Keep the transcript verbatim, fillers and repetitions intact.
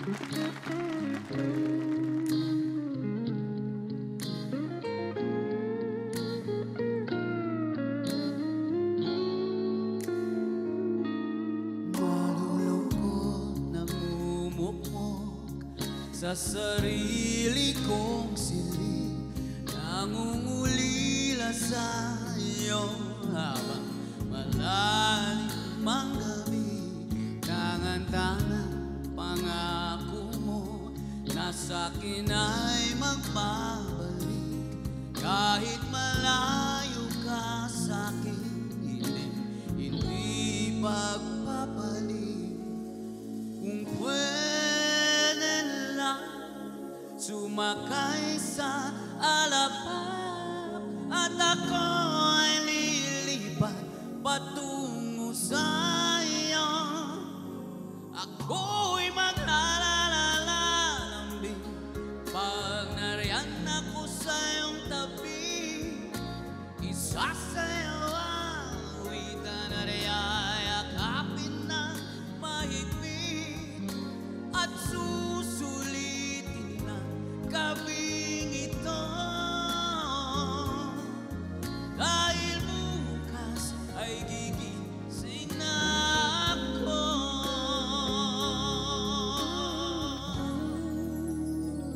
Sa sarili kong silid, nangungulila sa iyo habang malalim ang gabi. Tangan-tangan pangako mo na sa'kin ay magbabalik. Kahit malayo ka sa'kin, hindi, hindi pagpapalit. Kung pwede sumakay sa alapap at ako'y lilipat patungo sa iyo. Ako'y maglalalambing pag nariyan ako sa iyong tabi. Isa sa